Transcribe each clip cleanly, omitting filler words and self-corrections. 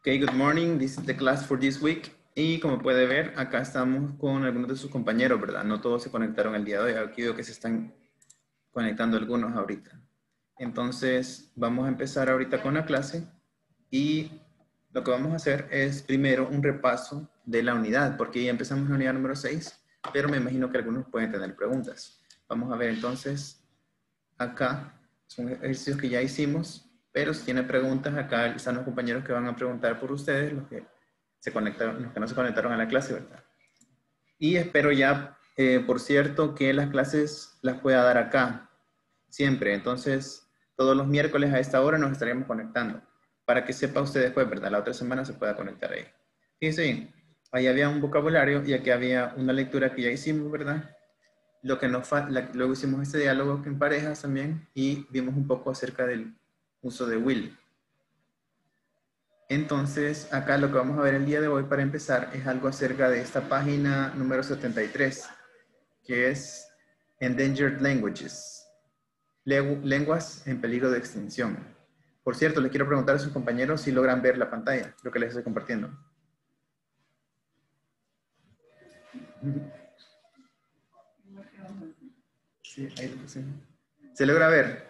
Okay, good morning. This is the class for this week. Y como puede ver, acá estamos con algunos de sus compañeros, ¿verdad? No todos se conectaron el día de hoy. Aquí veo que se están conectando algunos ahorita. Entonces, vamos a empezar ahorita con la clase. Y lo que vamos a hacer es primero un repaso de la unidad, porque ya empezamos la unidad número 6, pero me imagino que algunos pueden tener preguntas. Vamos a ver entonces, acá son ejercicios que ya hicimos, pero si tienen preguntas, acá están los compañeros que van a preguntar por ustedes, los que se conectaron, los que no se conectaron a la clase, ¿verdad? Y espero ya, por cierto, que las clases las pueda dar acá, siempre. Entonces, todos los miércoles a esta hora nos estaremos conectando, para que sepa usted después, ¿verdad? La otra semana se pueda conectar ahí. Fíjense bien, ahí había un vocabulario y aquí había una lectura que ya hicimos, ¿verdad? Lo que nos luego hicimos este diálogo en parejas también y vimos un poco acerca del uso de will. Entonces, acá lo que vamos a ver el día de hoy para empezar es algo acerca de esta página número 73, que es Endangered Languages, lenguas en peligro de extinción. Por cierto, les quiero preguntar a sus compañeros si logran ver la pantalla, lo que les estoy compartiendo. Sí, ahí lo puse. ¿Se logra ver?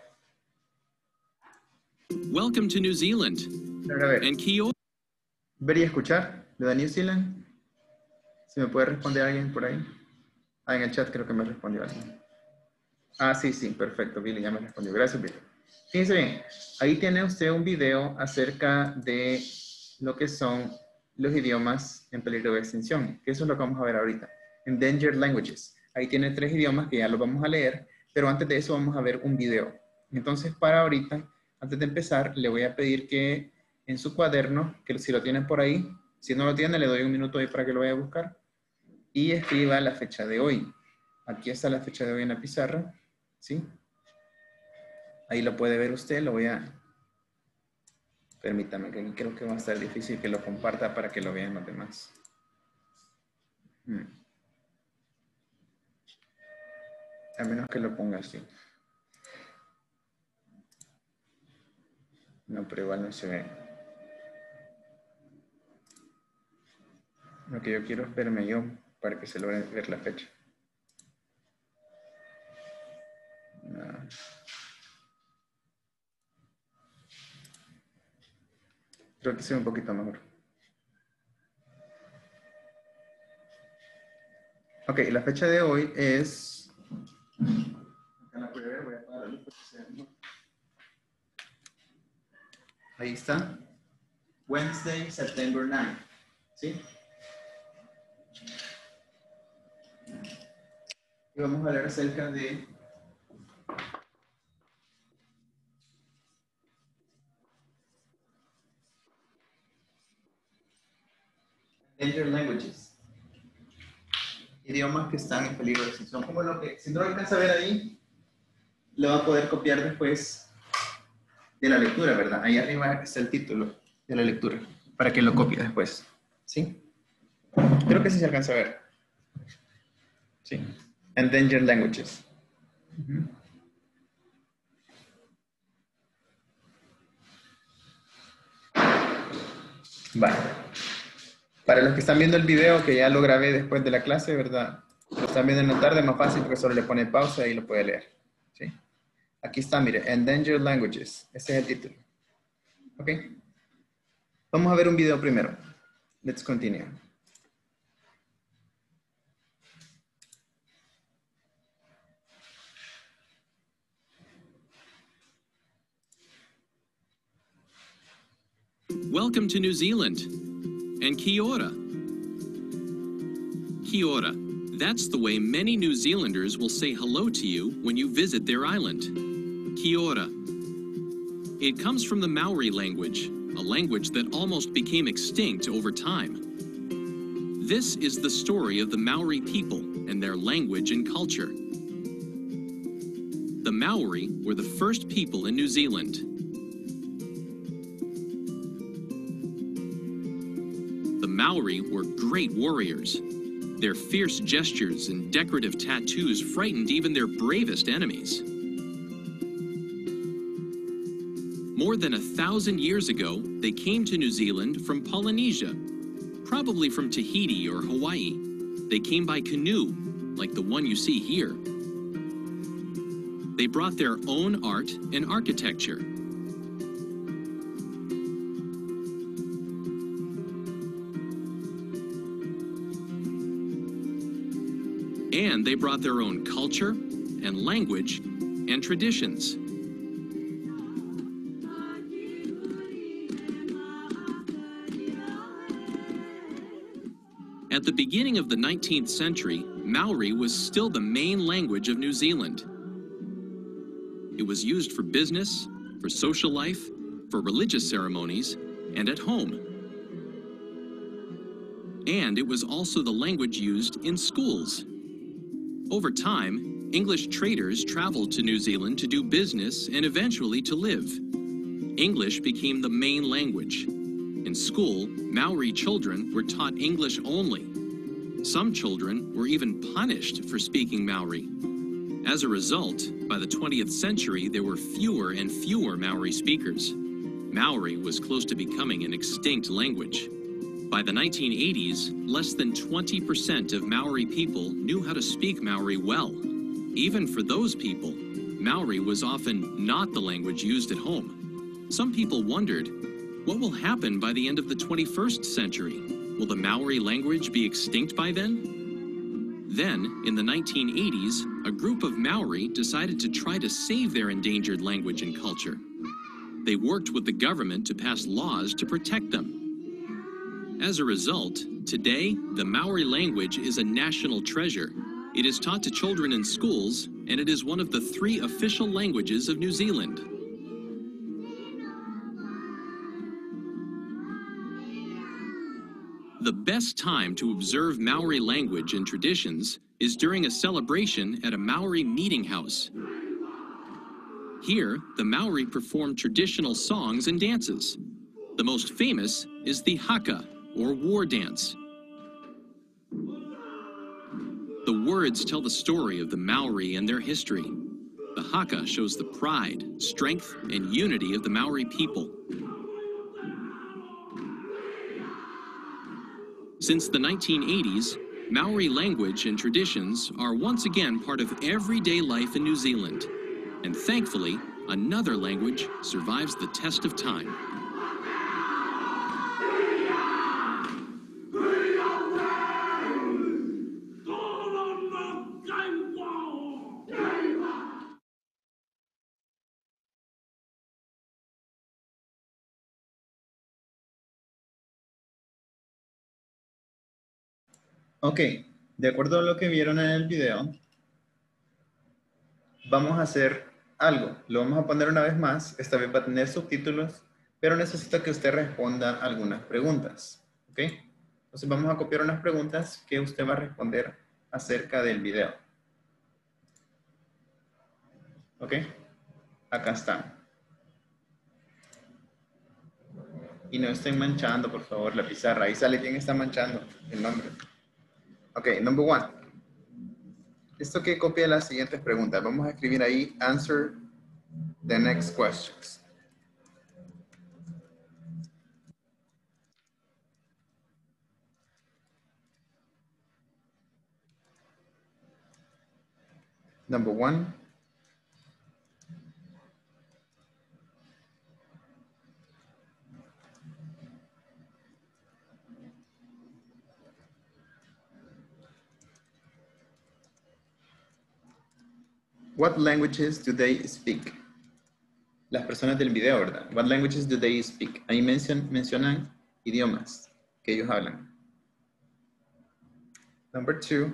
Welcome to New Zealand. ¿Logra ver? And Kia ora. ¿Ver y escuchar? ¿Lo de New Zealand? ¿Si me puede responder alguien por ahí? Ah, en el chat creo que me respondió alguien. Ah, sí, perfecto, Billy ya me respondió. Gracias, Billy. Fíjense bien, ahí tiene usted un video acerca de lo que son los idiomas en peligro de extinción, que eso es lo que vamos a ver ahorita. Endangered Languages. Ahí tiene 3 idiomas que ya los vamos a leer, pero antes de eso vamos a ver un video. Entonces, para ahorita, antes de empezar, le voy a pedir que en su cuaderno, que si lo tienen por ahí, si no lo tiene, le doy un minuto ahí para que lo vaya a buscar, y escriba la fecha de hoy. Aquí está la fecha de hoy en la pizarra, ¿sí? Ahí lo puede ver usted, lo voy a... Permítame, que aquí creo que va a estar difícil que lo comparta para que lo vean los demás. A menos que lo ponga así. No, pero igual no se ve. Lo que yo quiero es verme yo para que se logre ver la fecha. No. Creo que se ve un poquito mejor. Ok, la fecha de hoy es... Acá la puede ver, voy a apagar la luz para que se vea mejor. Ahí está. Wednesday, September 9. ¿Sí? Y vamos a hablar acerca de... Endangered Languages. Idiomas que están en peligro de extinción. Como lo que, si no lo alcanza a ver ahí, lo va a poder copiar después de la lectura, ¿verdad? Ahí arriba está el título de la lectura, para que lo copie después. ¿Sí? Creo que sí se alcanza a ver. Sí. Endangered Languages. Vale. Para los que están viendo el video, que ya lo grabé después de la clase, ¿verdad? Lo están viendo en la tarde, más fácil porque solo le pone pausa y lo puede leer. ¿Sí? Aquí está, mire, Endangered Languages. Ese es el título. ¿Ok? Vamos a ver un video primero. Let's continue. Welcome to New Zealand. And Kia ora. Kia ora. That's the way many New Zealanders will say hello to you when you visit their island. Kia ora. It comes from the Maori language, a language that almost became extinct over time. This is the story of the Maori people and their language and culture. The Maori were the first people in New Zealand. The Maori were great warriors. Their fierce gestures and decorative tattoos frightened even their bravest enemies. More More than 1,000 years ago, they came to New Zealand from Polynesia, probably from Tahiti or Hawaii. They came by canoe, like the one you see here. They brought their own art and architecture. And they brought their own culture and language and traditions. At the beginning of the 19th century, Maori was still the main language of New Zealand. It was used for business, for social life, for religious ceremonies, and at home. And it was also the language used in schools. Over time, English traders traveled to New Zealand to do business and eventually to live. English became the main language. In school, Maori children were taught English only. Some children were even punished for speaking Maori. As a result, by the 20th century, there were fewer and fewer Maori speakers. Maori was close to becoming an extinct language. By the 1980s, less than 20% of Maori people knew how to speak Maori well. Even for those people, Maori was often not the language used at home. Some people wondered, what will happen by the end of the 21st century? Will the Maori language be extinct by then? Then, in the 1980s, a group of Maori decided to try to save their endangered language and culture. They worked with the government to pass laws to protect them. As a result, today, the Maori language is a national treasure. It is taught to children in schools, and it is one of the 3 official languages of New Zealand. The best time to observe Maori language and traditions is during a celebration at a Maori meeting house. Here, the Maori perform traditional songs and dances. The most famous is the haka, or war dance. The words tell the story of the Maori and their history. The haka shows the pride, strength, and unity of the Maori people. Since the 1980s, Maori language and traditions are once again part of everyday life in New Zealand. And thankfully, another language survives the test of time. Ok, de acuerdo a lo que vieron en el video, vamos a hacer algo. Lo vamos a poner una vez más. Esta vez va a tener subtítulos, pero necesito que usted responda algunas preguntas. Ok, entonces vamos a copiar unas preguntas que usted va a responder acerca del video. Ok, acá están. Y no estén manchando, por favor, la pizarra. Ahí sale quién está manchando el nombre. Ok, number 1. Esto que copia las siguientes preguntas. Vamos a escribir ahí, answer the next questions. Number 1. What languages do they speak? Las personas del video, ¿verdad? What languages do they speak? Ahí mencionan idiomas que ellos hablan. Number 2.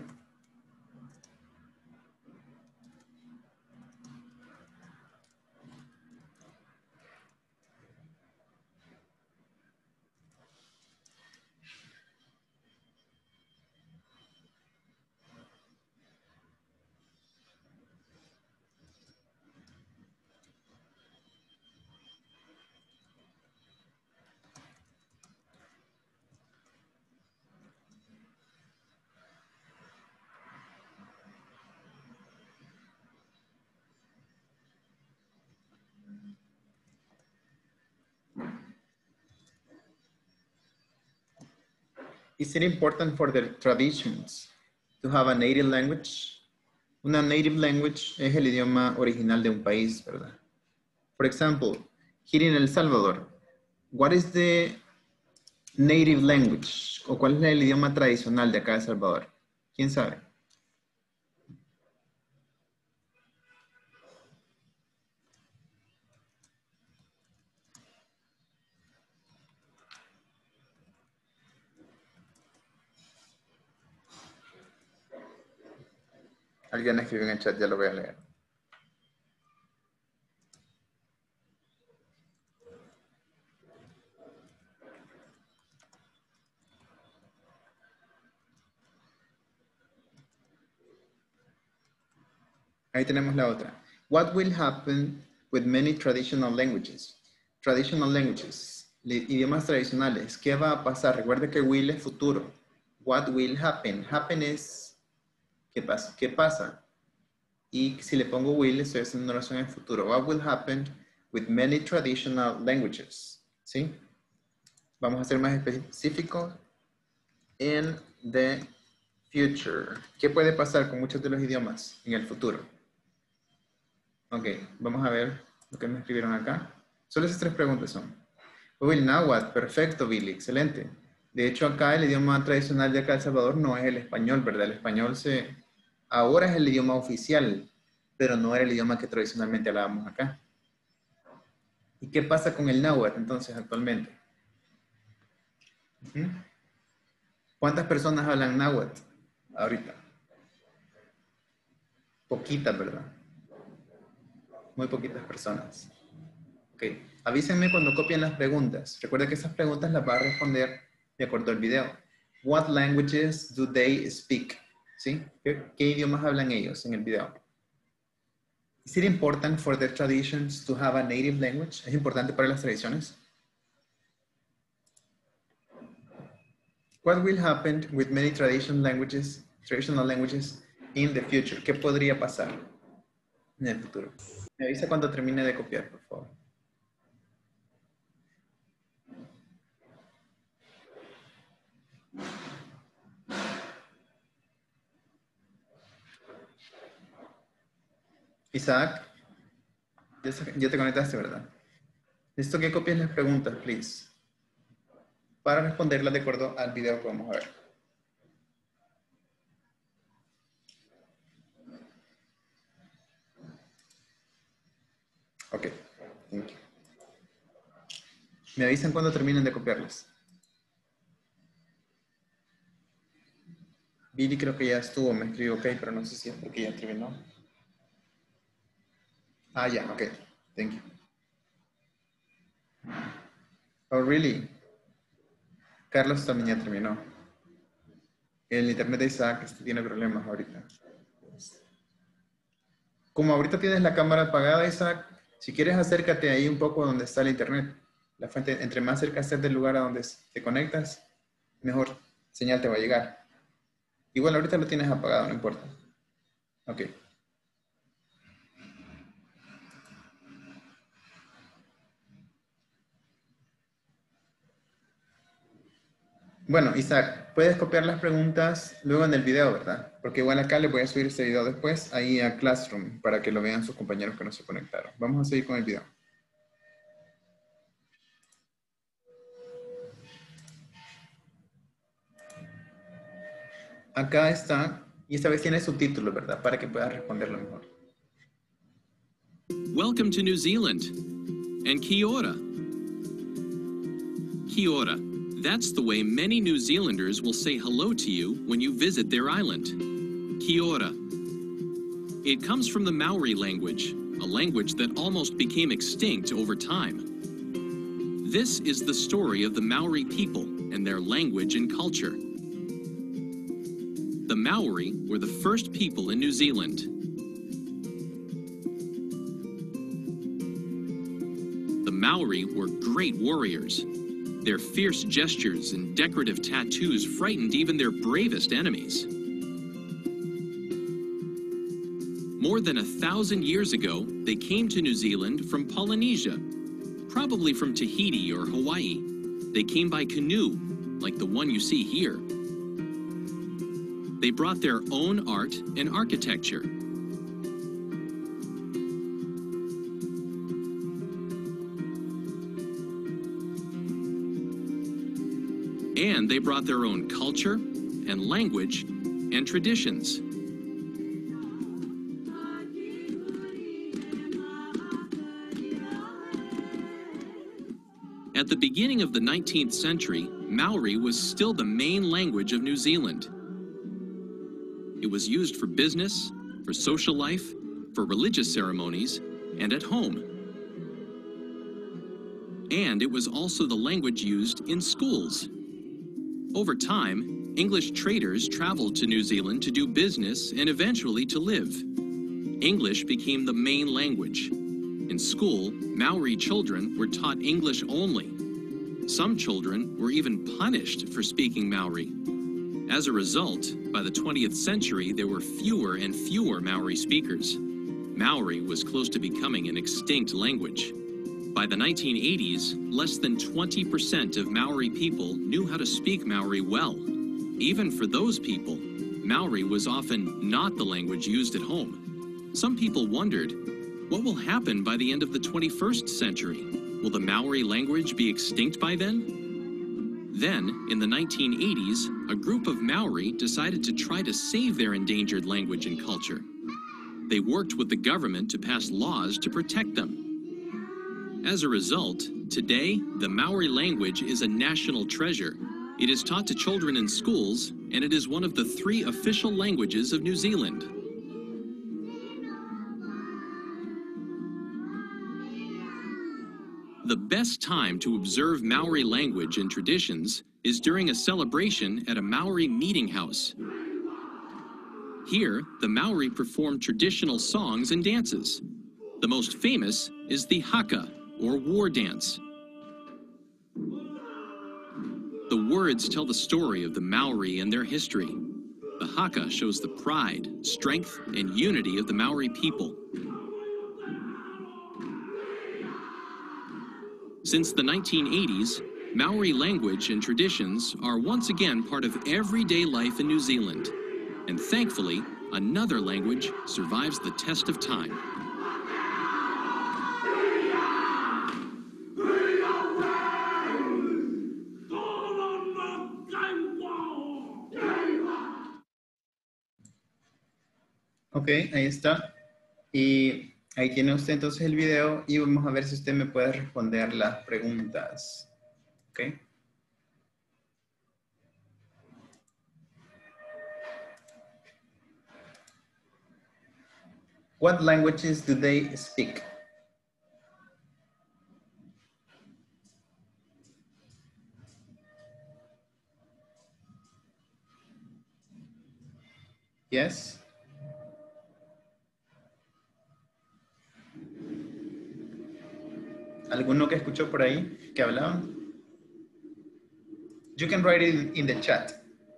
Is it important for their traditions to have a native language? Una native language es el idioma original de un país, ¿verdad? For example, here in El Salvador, what is the native language? ¿O cuál es el idioma tradicional de acá de El Salvador? ¿Quién sabe? Alguien escribió en el chat, ya lo voy a leer. Ahí tenemos la otra. What will happen with many traditional languages? Traditional languages, idiomas tradicionales. ¿Qué va a pasar? Recuerde que will es futuro. What will happen? Happen es ¿qué pasa? ¿Qué pasa? Y si le pongo will, estoy haciendo una oración en futuro. What will happen with many traditional languages? ¿Sí? Vamos a ser más específicos. In the future. ¿Qué puede pasar con muchos de los idiomas en el futuro? Ok, vamos a ver lo que me escribieron acá. Solo esas 3 preguntas son. Will Náhuatl, perfecto, Billy, excelente. De hecho, acá el idioma tradicional de acá de El Salvador no es el español, ¿verdad? El español ahora es el idioma oficial, pero no era el idioma que tradicionalmente hablábamos acá. ¿Y qué pasa con el náhuatl entonces actualmente? ¿Cuántas personas hablan náhuatl ahorita? Poquitas, ¿verdad? Muy poquitas personas. Ok, avísenme cuando copien las preguntas. Recuerda que esas preguntas las va a responder de acuerdo al video. What languages do they speak? ¿Sí? ¿Qué idiomas hablan ellos en el video? Is it important for their traditions to have a native language? ¿Es importante para las tradiciones? What will happen with many traditional languages in the future? ¿Qué podría pasar en el futuro? Me avisa cuando termine de copiar, por favor. Isaac, ya te conectaste, ¿verdad? Necesito que copies las preguntas, please, para responderlas de acuerdo al video que vamos a ver. Ok, thank you. Me avisan cuando terminen de copiarlas. Billy creo que ya estuvo, me escribió ok, pero no sé si es porque ya terminó. Ah, ya, ok, thank you. Oh, really? Carlos también ya terminó. El internet de Isaac tiene problemas ahorita. Como ahorita tienes la cámara apagada, Isaac, si quieres acércate ahí un poco donde está el internet. La fuente, entre más cerca estés del lugar a donde te conectas, mejor señal te va a llegar. Igual ahorita lo tienes apagado, no importa. Ok. Bueno, Isaac, puedes copiar las preguntas luego en el video, ¿verdad? Porque igual acá le voy a subir este video después ahí a Classroom para que lo vean sus compañeros que no se conectaron. Vamos a seguir con el video. Acá está, y esta vez tiene subtítulos, ¿verdad? Para que puedas responderlo mejor. Welcome to New Zealand. And kia ora. Kia ora. That's the way many New Zealanders will say hello to you when you visit their island. Kia ora. It comes from the Maori language, a language that almost became extinct over time. This is the story of the Maori people and their language and culture. The Maori were the first people in New Zealand. The Maori were great warriors. Their fierce gestures and decorative tattoos frightened even their bravest enemies. More than 1,000 years ago, they came to New Zealand from Polynesia, probably from Tahiti or Hawaii. They came by canoe, like the one you see here. They brought their own art and architecture. And they brought their own culture and language and traditions. At the beginning of the 19th century, Maori was still the main language of New Zealand. It was used for business, for social life, for religious ceremonies, and at home. And it was also the language used in schools. Over time, English traders traveled to New Zealand to do business and eventually to live. English became the main language. In school, Maori children were taught English only. Some children were even punished for speaking Maori. As a result, by the 20th century, there were fewer and fewer Maori speakers. Maori was close to becoming an extinct language. By the 1980s, less than 20% of Maori people knew how to speak Maori well. Even for those people, Maori was often not the language used at home. Some people wondered, what will happen by the end of the 21st century? Will the Maori language be extinct by then? Then, in the 1980s, a group of Maori decided to try to save their endangered language and culture. They worked with the government to pass laws to protect them. As a result, today, the Maori language is a national treasure. It is taught to children in schools, and it is one of the 3 official languages of New Zealand. The best time to observe Maori language and traditions is during a celebration at a Maori meeting house. Here, the Maori perform traditional songs and dances. The most famous is the haka, or war dance. The words tell the story of the Maori and their history. The haka shows the pride, strength, and unity of the Maori people. Since the 1980s, Maori language and traditions are once again part of everyday life in New Zealand. And thankfully, another language survives the test of time. Ok, ahí está. Y ahí tiene usted entonces el video y vamos a ver si usted me puede responder las preguntas. Ok. What languages do they speak? Yes. ¿Alguno que escuchó por ahí que hablaban? You can write it in the chat.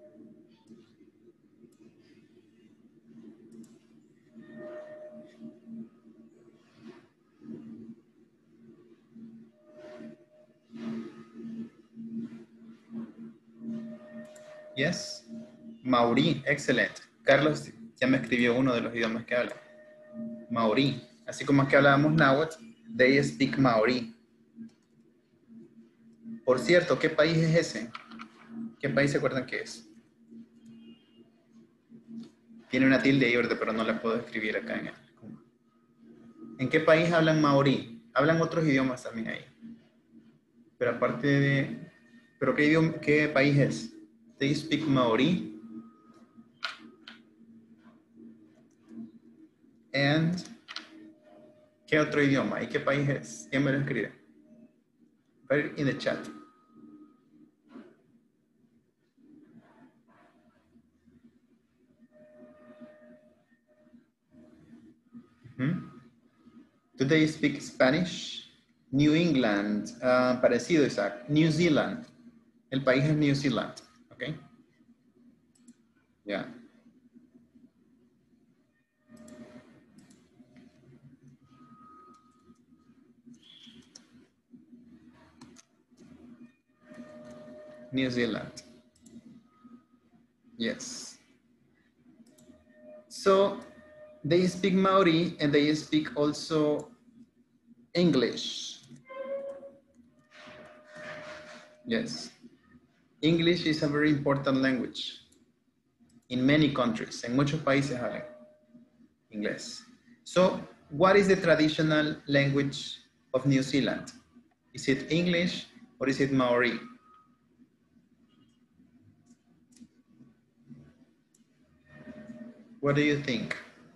Yes. Maorí, excelente. Carlos ya me escribió uno de los idiomas que habla. Maorí. Así como que hablábamos náhuatl, they speak Maorí. Por cierto, ¿qué país es ese? ¿Qué país se acuerdan que es? Tiene una tilde ahí verde, pero no la puedo escribir acá en el... ¿En qué país hablan maorí? Hablan otros idiomas también ahí. Pero aparte de... ¿Pero qué país es? They speak Maorí. And... ¿Qué otro idioma? ¿Y qué país es? ¿Quién me lo escribe? Put it in the chat. Do they speak Spanish? New England, parecido, Isaac. New Zealand. El país es New Zealand, ¿ok? Ya. New Zealand. Yes. So they speak Maori and they speak also English. Yes. English is a very important language in many countries. En muchos países hablan inglés. So, what is the traditional language of New Zealand? Is it English or is it Maori? What do you think?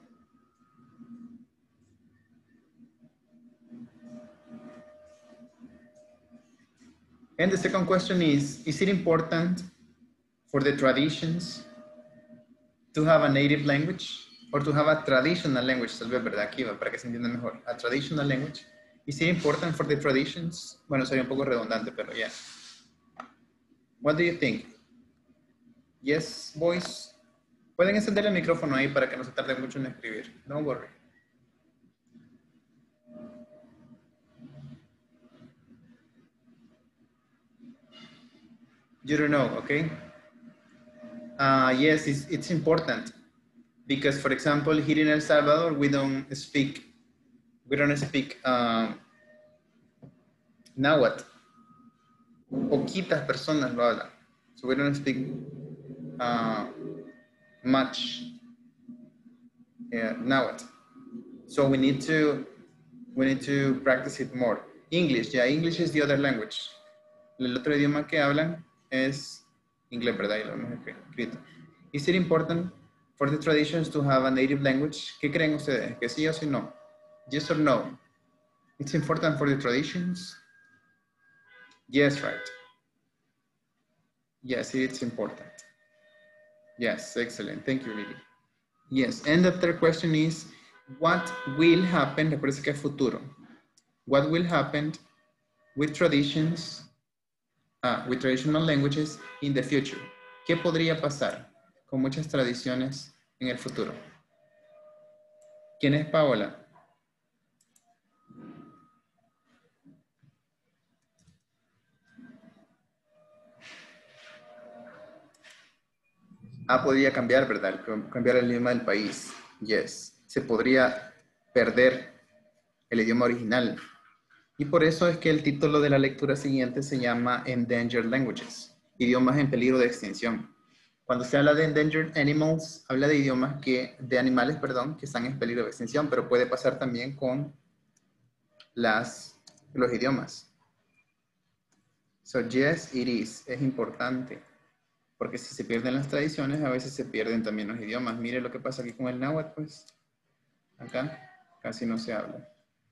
And the second question is it important for the traditions to have a native language or to have a traditional language? Tal vez, ¿verdad? Aquí va, para que se entienda mejor. A traditional language. Is it important for the traditions? Bueno, sería un poco redundante, pero ya. Yeah. What do you think? Yes, boys. Pueden encender el micrófono ahí para que no se tarde mucho en escribir. Don't worry. You don't know, okay? Yes, it's important because, for example, here in El Salvador, we don't speak Nahuatl. Poquitas personas lo hablan. So we don't speak much Nahuatl. So we need to practice it more. English, yeah, English is the other language. El otro idioma que hablan es inglés, ¿verdad? Y lo hemos escrito. Is it important for the traditions to have a native language? ¿Qué creen ustedes? ¿Que sí o sí no? Yes or no? It's important for the traditions? Yes, right. Yes, it's important. Yes, excellent. Thank you, Lily. Yes, and the third question is, what will happen? Recuerda que es futuro. What will happen with traditions, with traditional languages in the future? ¿Qué podría pasar con muchas tradiciones en el futuro? ¿Quién es Paola? Podría cambiar, ¿verdad? Cambiar el idioma del país. Yes. Se podría perder el idioma original. Y por eso es que el título de la lectura siguiente se llama Endangered Languages, idiomas en peligro de extinción. Cuando se habla de endangered animals, habla de de animales, perdón, que están en peligro de extinción, pero puede pasar también con los idiomas. So yes, it is. Es importante. Porque si se pierden las tradiciones, a veces se pierden también los idiomas. Mire lo que pasa aquí con el náhuatl, pues. Acá casi no se habla.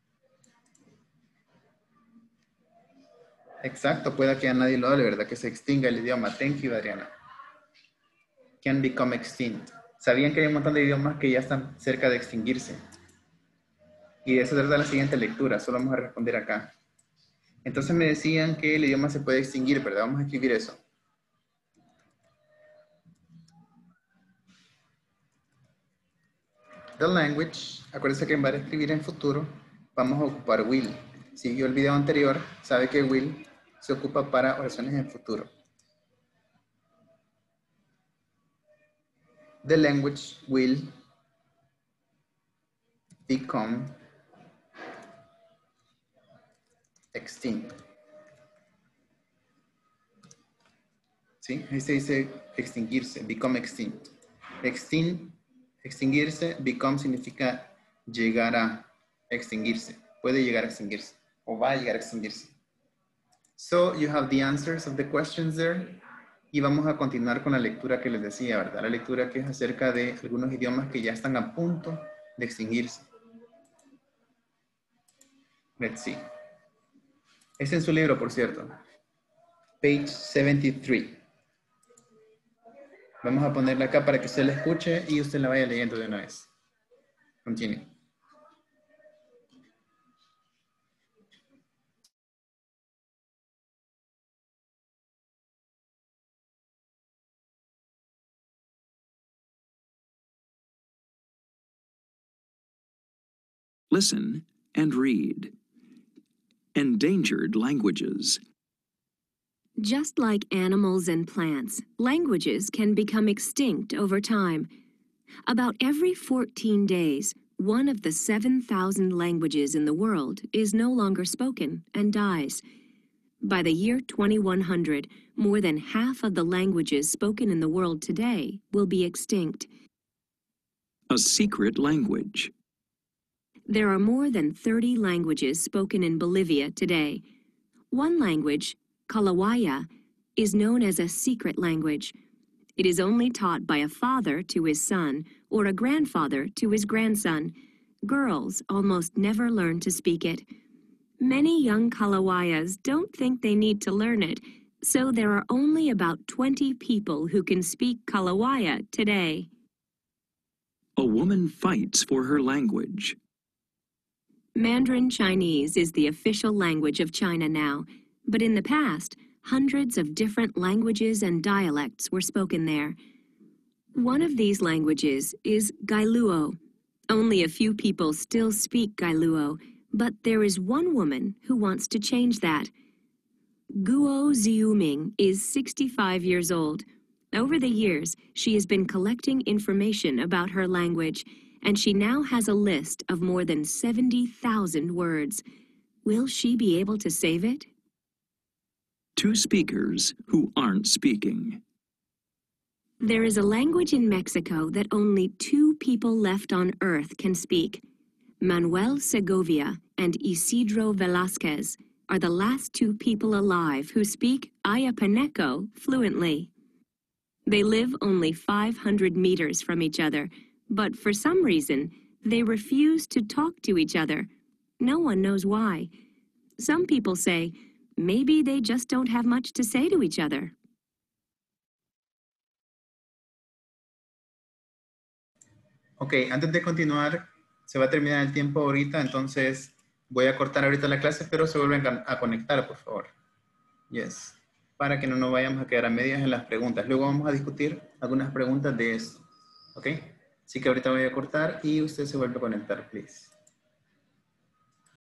Exacto, pueda que a nadie lo hable, ¿verdad? Que se extinga el idioma. Thank you, Adriana. Can become extinct. ¿Sabían que hay un montón de idiomas que ya están cerca de extinguirse? Y de eso trata la siguiente lectura, solo vamos a responder acá. Entonces me decían que el idioma se puede extinguir, ¿verdad? Vamos a escribir eso. The language, acuérdense que en vez de escribir en futuro, vamos a ocupar will. Si vio el video anterior, sabe que will se ocupa para oraciones en futuro. The language will become extinct. ¿Sí? Ahí se dice extinguirse, become extinct. Extinguirse, become significa llegar a extinguirse. Puede llegar a extinguirse o va a llegar a extinguirse. So you have the answers of the questions there. Y vamos a continuar con la lectura que les decía, ¿verdad? La lectura que es acerca de algunos idiomas que ya están a punto de extinguirse. Let's see. Es en su libro, por cierto. Page 73. Vamos a ponerla acá para que usted la escuche y usted la vaya leyendo de una vez. Continue. Listen and read. Endangered languages. Just like animals and plants, languages can become extinct over time. About every 14 days, one of the 7,000 languages in the world is no longer spoken and dies. By the year 2100, more than half of the languages spoken in the world today will be extinct. A secret language. There are more than 30 languages spoken in Bolivia today. One language, Kalawaya, is known as a secret language. It is only taught by a father to his son or a grandfather to his grandson. Girls almost never learn to speak it. Many young Kalawayas don't think they need to learn it, so there are only about 20 people who can speak Kalawaya today. A woman fights for her language. Mandarin Chinese is the official language of China now, but in the past, hundreds of different languages and dialects were spoken there. One of these languages is Gailuo. Only a few people still speak Gailuo, but there is one woman who wants to change that. Guo Ziuming is 65 years old. Over the years, she has been collecting information about her language, and she now has a list of more than 70,000 words. Will she be able to save it? Two speakers who aren't speaking. There is a language in Mexico that only 2 people left on Earth can speak. Manuel Segovia and Isidro Velázquez are the last 2 people alive who speak Ayapaneco fluently. They live only 500 meters from each other, but for some reason, they refuse to talk to each other. No one knows why. Some people say, maybe they just don't have much to say to each other. Ok, antes de continuar, se va a terminar el tiempo ahorita, entonces voy a cortar ahorita la clase, pero se vuelven a conectar, por favor. Yes. Para que no nos vayamos a quedar a medias en las preguntas. Luego vamos a discutir algunas preguntas de esto. Ok. Así que ahorita voy a cortar y usted se vuelve a conectar, please.